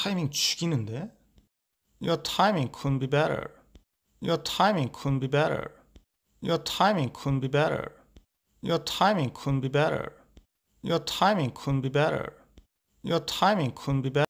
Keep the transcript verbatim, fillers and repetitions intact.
타이밍 죽이는데? Your timing couldn't be better. Your timing couldn't be better. Your timing couldn't be better. Your timing couldn't be better. Your timing couldn't be better. Your timing couldn't be better.